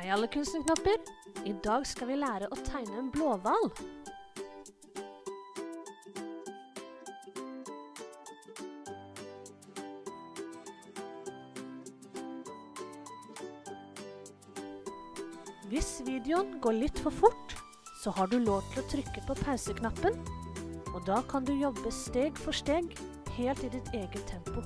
Hei alle kunstnerknapper! I dag skal vi lære å tegne en blåhval. Hvis videoen går litt for fort, så har du lov til å trykke på pauseknappen, og da kan du jobbe steg for steg, helt i ditt eget tempo.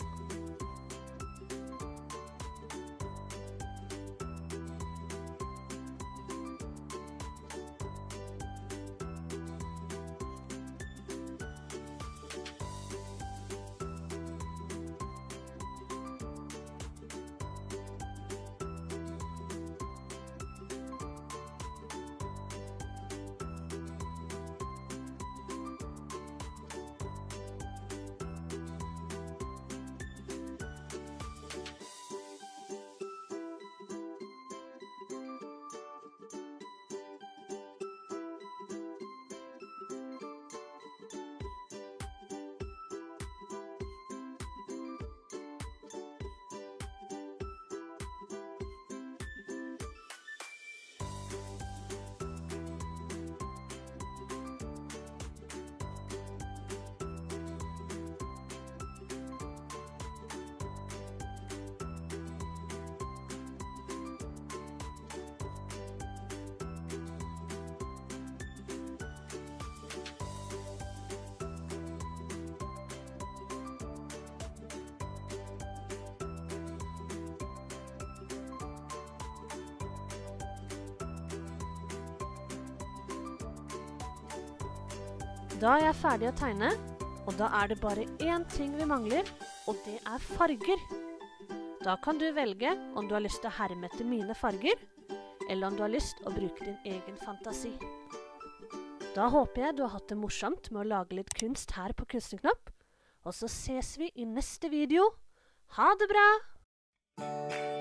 Da er jeg ferdig å tegne, og da er det bare én ting vi mangler, og det er farger. Da kan du velge om du har lyst til å herme etter mine farger, eller om du har lyst til å bruke din egen fantasi. Da håper jeg du har hatt det morsomt med å lage litt kunst her på Kunstnerknapp, og så ses vi i neste video. Ha det bra!